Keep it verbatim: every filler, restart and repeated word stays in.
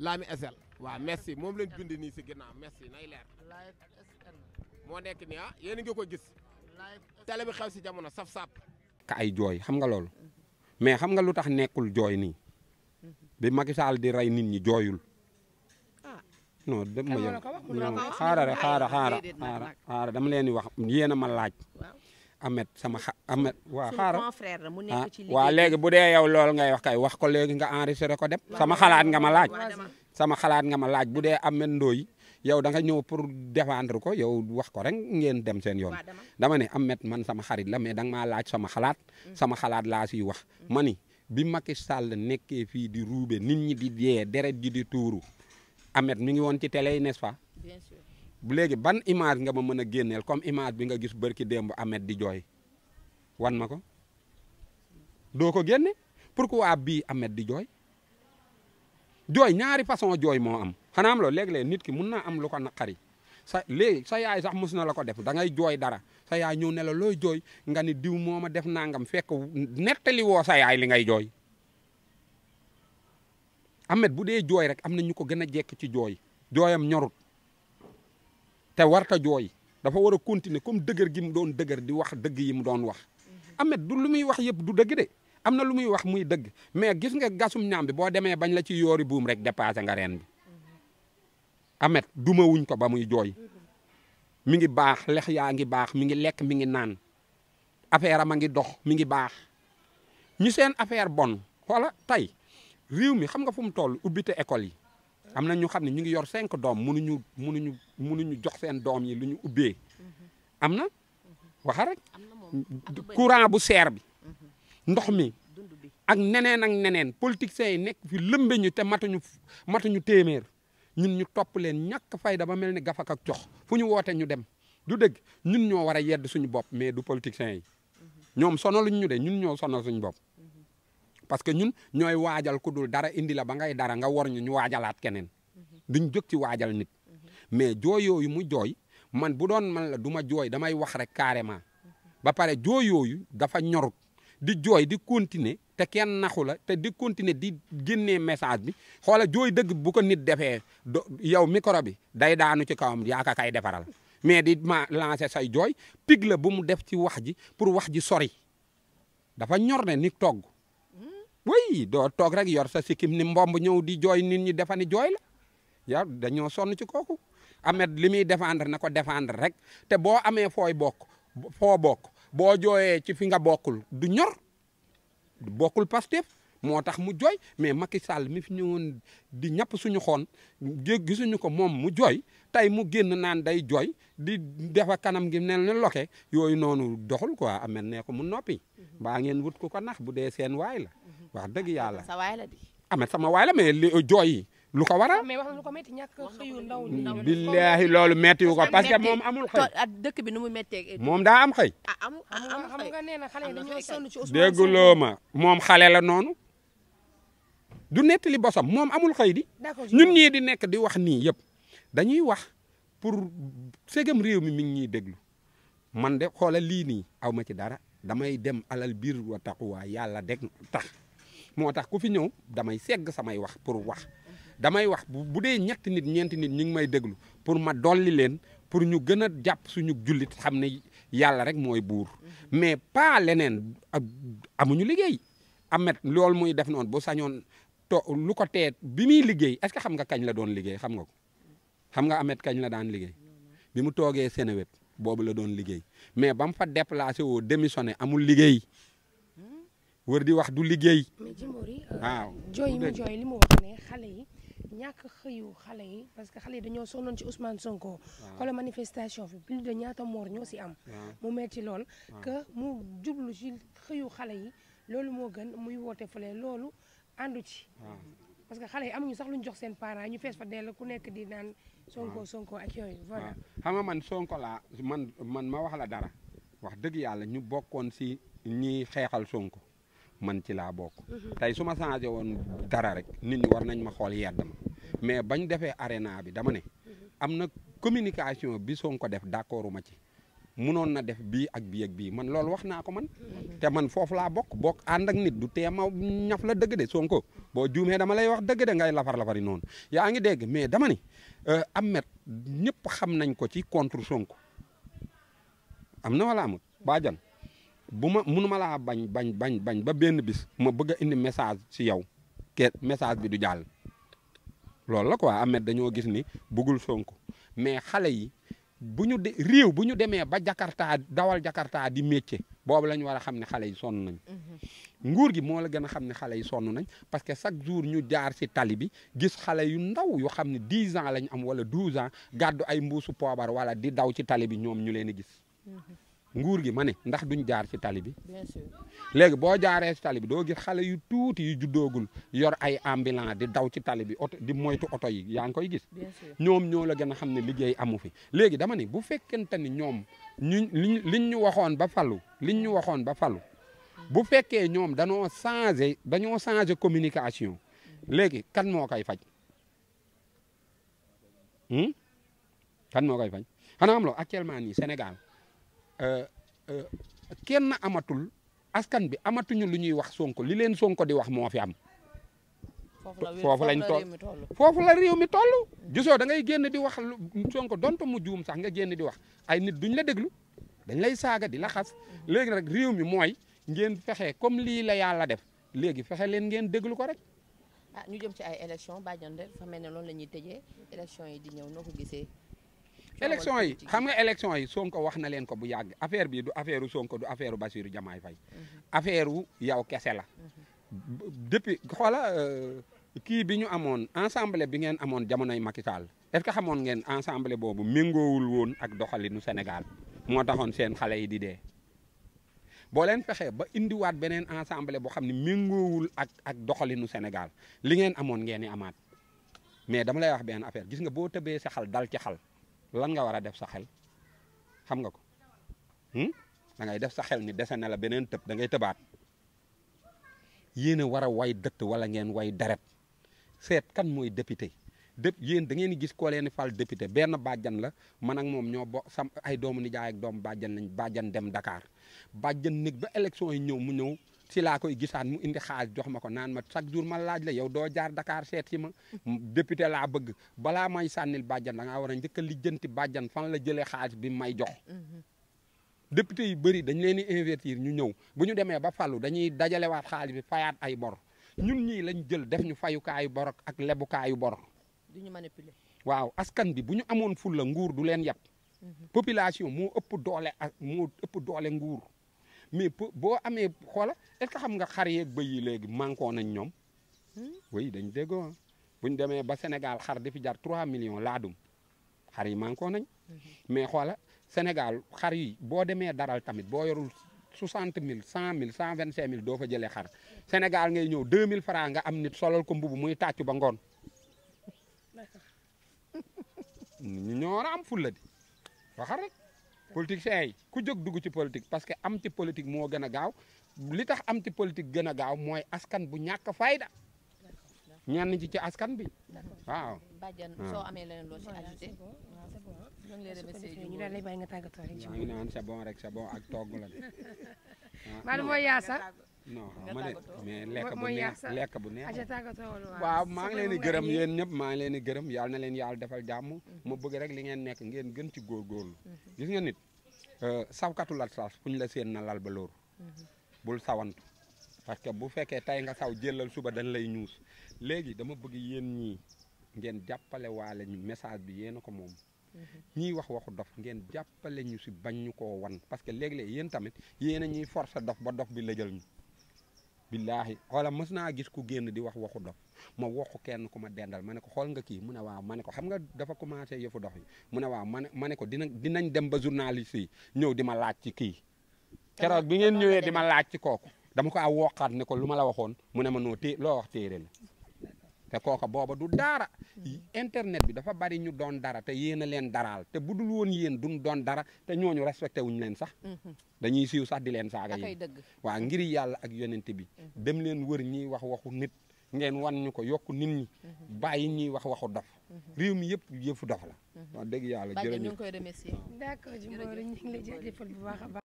Lami S L waaw merci moom lañ bind nii si ginnaaw merci nay leer moo nekk nii ah yéen a ngi ko gis télé bi xew si jamono saf-sap ka ay jooy xam nga loolu mais xam nga lu tax nekkul jooy nii bi Macky Sall di rey nit ñi jooyul non dem ma yow xaaral rek xaaral xaaral xaaral dama leen di wax yéen a ma laaj Ameth sama xa Ameth waaw xaaral ah waaw léegi bu dee yow loolu ngay wax kay wax ko léegi nga enregistré ko dem sama xalaat nga ma laaj sama xalaat nga ma laaj bu dee Ameth Ndoye yow da nga ñëw pour défendre ko yow wax ko rek ngeen dem seen yoon dama ne Ameth man sama xarit la mais da nga maa laaj sama xalaat sama xalaat laa siy wax ma ni bi Macky Sall nekkee fii di ruube nit ñi di dee deret ji di tuuru Ameth mi ngi woon ci télé yi n'est-ce pas bien sûr bu léegi ban image nga ma mën a génneel comme image bi nga gis bërki démb Ameth di jooy wan ma ko doo ko génne pourquoi bii Ameth di jooy jooy ñaari façon jooy moo am xanaa am loolu léeg-léeg nit ki mun naa am lu ko naqari sa léegi sa yaay sax mus na la ko def da ngay jooy dara sa yaay ñëw ne la looy jooy nga ni diw moo ma def nangam fekk nettali woo sa yaay li ngay jooy Ameth bu dee jooy rek am na ñu ko gën a jekk ci jooy jooyam ñorut te warta jooy dafa war a continuer comme dëgër gi mu doon dëgër di wax dëgg yi mu doon wax Ameth du lu muy wax yëpp du dëgg de am na lu muy wax muy dëgg mais gis nga gasum ñaam bi boo demee bañ la ci yoori buum rek dépassé nga reen bi Ameth duma wuñ ko ba muy jooy mi ngi baax lex yaa ngi baax mi ngi lekk mi ngi naan affaire am a ngi dox mi ngi baax ñu seen affaire bon xoola tey réew mi xam nga fu mu toll ubbite école yi am na ñu xam ne ñu ngi yor cinq doom munuñu munuñu munuñu jox seen doom yi lu ñu ubbee am na waxa rek courant bu seer bi ndox mi ak neneen ak neneen politiciens yi nekk fi lëmbe ñu te matuñu matuñu téeméer ñun ñu topp leen ñàkk fayda ba mel ni gafak ak cox fu ñu woote ñu dem du dëgg ñun ñoo war a yedd suñu bopp mais du politiciens yi ñoom sonaluñ ñu de ñun ñoo sonal suñu bopp parce que ñun ñooy waajal ku dul dara indi la ba ngay dara nga war ñu ñu waajalaat keneen duñ jóg ci waajal nit mais jooy yooyu mu jooy man bu doon man la du ma jooy damay wax rek carrément ba pare jooy yooyu dafa ñorut di jooy di continuer te kenn naxu la te di continuer di génnee message bi xoola jooy dëgg bu ko nit defee yow micro bi day daanu ci kawam yaaka kay defaral mais di ma lancer say jooy pig la bu mu def ci wax ji pour wax ji sori dafa ñor ne ni togg oui doo toog rek yor sa sikkim ni mbomb ñëw di jooy nit ñi defa ni jooy la yow dañoo sonn ci kooku Ameth li muy défendre na ko défendre rek te boo amee fooy bokk foo bokk boo jooyee ci fi nga bokkul du ñor bokkul Pastef moo tax mu jooy mais Macky Sall mi fi ñëwoon di ñàpp suñu xoon gisuñu ko moom mu jooy tey mu génn naan day jooy di defa kanam gi nel ne loke yooyu noonu doxul quoi Ameth ne ko mu noppi baa ngeen wut ku ko nax bu dee seen waay la wax dëgg yàlla Ameth sama waay la mais li jooy yi lu ko waral mais wax na lu ko métti ñàkk xëyu ndaw ñi billaahi loolu métti wu ko parce que moom amul xëy dëkk bi nu mu méttee moom daa am xëy am xam nga nee na xale yi dañoo sonn ci Ousmane dégguloo ma moom xale la noonu du nettali bosam moom amul xëy di ñun ñii di nekk di wax nii yëpp dañuy wax pour segam réew mi mi ngi ñuy déglu man de xoola lii nii aw ma ci dara damay dem alal biir wa taxuwaa yàlla deg tax moo tax ku fi ñëw damay segg samay wax pour wax damay wax bu dee ñetti nit ñeenti nit ñu ngi may déglu pour ma dolli leen pour ñu gën a jàpp suñu jullit xam ne yàlla rek mooy buur mais pas leneen amuñu liggéey Ameth loolu muy def noonu bu sañoon to lu ko teet bi muy liggéey est-ce que xam nga kañ la doon liggéey xam nga ko xam nga Ameth kañ la daan liggéey bi mu toogee Seneweb boobu la doon liggéey mais ba mu fa déplacé woo démissionné amul liggéey wër di wax du liggéey. mais Djimbory waaw jooy mi jooy li mu wax ne xale yi ñàkk xëyu xale yi parce que xale yi dañoo sonnoon ci Ousmane Sonko. xoolal manifestation fi plus de ñaata moor ñoo si am. mu metti lool que mu jublu ci xëyu xale yi loolu moo gën muy woote fële loolu àndu ci. parce que xale yi amuñu sax luñ jox seen parents ñu fees fa dell ku nekk di naan Sonko Sonko ak yooyu voilà. xam nga man Sonko laa man man ma wax la dara wax dëgg yàlla ñu bokkoon si ñi xeexal Sonko. man ci laa bokk tey su ma changé woon dara rek nit ñi war nañ ma xool yedd ma mais bañ defee arena bi dama ne am na communication bi Sonko def d'accord ma ci munoon na def bii ak bii ak bii man loolu wax naa ko man te man foofu laa bokk bokk ànd ak nit du teema ñaf la dëgg de Sonko boo juumee dama lay wax dëgg de ngay lafar lafari noonu yaa ngi dégg mais dama ni Ameth ñëpp xam nañ ko ci contre Sonko am na wala amut baajan bu ma munuma laa bañ bañ bañ bañ ba benn bis ma bëgg a indi message ci yow ke message bi du jàll loolu la quoi Ameth dañoo gis ni bëggul Sonko mais xale yi bu ñu de réew bu ñu demee ba Jakarta dawal Jakarta di métier boobu la ñu war a xam ne xale yi sonn nañ nguur gi moo la gën a xam ne xale yi sonn nañ parce que chaque jour ñu jaar ci tali bi gis xale yu ndaw yu xam ne dix ans lañ am wala douze ans gàddu ay mbuusu poobar wala di daw ci tali bi ñoom ñu leen di gis nguur gi ma ne ndax duñ jaar ci tali bi bien sûr léegi boo jaaree ci tali bi doo gis xale yu tuuti yu juddoogul yor ay ambulance di daw ci tali bi oto di moytu oto yi yaa ngi koy gis bien sûr ñoom ñoo la gën a xam ne liggéey amu fi léegi dama ni bu fekkente ni ñoom ñu liñ liñ ñu waxoon ba falu liñ ñu waxoon ba falu bu fekkee ñoom danoo changé dañoo changé communication léegi kan moo koy faj kan moo koy faj xanaa am loo actuellement nii Sénégal kenn amatul askan bi amatuñu lu ñuy wax Sonko li leen Sonko di wax moo fi am. foofu lañ toll foofu la réew mi toll. gisoo da ngay génn di wax Sonko donte mu juum sax nga génn di wax ay nit duñ la déglu dañ lay saaga di la xas léegi rek réew mi mooy ngeen fexe comme lii la yàlla def léegi fexe leen ngeen déglu ko rek. ah ñu jëm ci ay élection bàjjan de dafa mel ne loolu la ñuy tëjee élection yi di ñëw noo ko gisee. élection yi xam nga élection yi Sonko wax na leen ko bu yàgg affaire bi du affaire u Sonko du affaire u Bassirou Diomaye Faye affaire u yow kese la depuis xoola kii bi ñu amoon ensemble bi ngeen amoon jamonoy Macky Sall est-ce que xamoon ngeen ensemble boobu méngoowul woon ak doxalinu Sénégal moo taxoon seen xale yi di dee boo leen fexee ba indiwaat beneen ensemble boo xam ne méngoowul ak ak doxalinu Sénégal li ngeen amoon ngeen di amaat mais dama lay wax benn affaire gis nga boo tëbee sa xal dal ci xal lan nga war a def sa xel xam nga ko da ngay def sa xel ni dese na la beneen tëb da ngay tëbaat yéen a war a way dëtt wala ngeen way deret seet kan mooy député dép yéen da ngeen di gis koo leen fal député benn bàjjan la man ak moom ñoo bo sam ay doomu nijaay ak doomu bàjjan lañ bàjjan dem Dakar bàjjan nég ba élection yi ñëw mu ñëw si laa koy gisaan mu indi xaalis jox ma ko naan ma chaque jour ma laaj la yow doo jaar Dakar seet si ma député laa bëgg balaa may sànnil bàjjan da ngaa war a njëkk a lijjanti bàjjan fan la jëlee xaalis bi may jox député yu bëri dañ leen di investir ñu ñëw bu ñu demee ba fallu dañuy dajalewaat xaalis bi fayaat ay bor ñun ñii lañ jël def ñu fayukaayu bor ak lebukaayu bor duñu manipuler waaw askan bi bu ñu amoon ful la nguur du leen yab population moo ëpp doole ak moo ëpp doole nguur mais boo amee xoola est-ce que xam nga xar yeeg bëy yi léegi manqué nañ ñoom oui dañ déggoo bu ñu demee ba Sénégal xar di fi jar trois millions laadum xar yi manqué nañ mais xoola Sénégal xar yi boo demee daral tamit boo yorul soixante mille cent mille cent vingt cinq mille doo fa jëlee xar Sénégal ngay ñëw deux mille francs nga am nit solal ko mbubu muy tàccu ba ngoon ñu ñoo war a am fulla di waxal rek politiciens yi ku jóg dugg ci politique parce que am ci politique moo gën a gaaw li tax am ci politique gën a gaaw mooy askan bu ñàkk fayda ñenn ci ci askan bi waaw. bàjjan soo amee leneen loo ci ajouté. ñu ngi lay remercier ñu daal lay bàyyi nga tàggatoo rek. maa ngi naan c'est bon rek c'est bon ak togg la de. Maodo mooy yaasa. non ma ne mais lekk bu neex lekk bu neex. waaw waaw maa ngi leen di gërëm yéen ñëpp maa ngi leen di gërëm yàlla na leen yàlla defal jàmm. ma bëgg rek li ngeen nekk ngeen gën ci góorgóorlu. gis nga nit sawkatu la sas fu ñu la seen na lal ba lóor. bul sawantu parce que bu fekkee tey nga saw jëlal suba dañ lay ñuus léegi dama bëgg yéen ñii ngeen jàppale waale ñu message bi yéen a ko moom. ñiy wax waxu dof ngeen jàppale ñu si bañ ñu koo wan parce que léeg-léeg yéen tamit yéen a ñuy forcer dof ba dof bi la jël ñu. billaahi xoola mës naa gis ku génn di wax waxu dof ma waxu kenn ku ma dendal ma ne ko xool nga kii mu ne waaw ma ne ko xam nga dafa commencé yëfu dof yi mu ne waaw ma ne ma ne ko dina dinañ dem ba journaliste yi ñëw di ma laaj ci kii keroog bi ngeen ñëwee di ma laaj ci kooku dama ko aw wooqaat ne ko lu ma la waxoon mu ne ma noo té loo wax téere la te kooka booba du dara internet bi dafa bari ñu doon dara te yéen a leen daraal te bu dul woon yéen duñ doon dara te ñooñu respecté wuñu leen sax dañuy siiw sax di leen saaga yéen waaw ngir yàlla ak yonent bi dem leen wër ñiy wax waxu nit ngeen wan ñu ko yokku nit ñi bàyyi ñiy wax waxu dof réew mi yëpp yëfu dox la wax dëgg yàlla Badiane ñu jërëjëf ngi koy remercier d'accord Djimbory ñu ngi lay jaajëfal bu baax a baax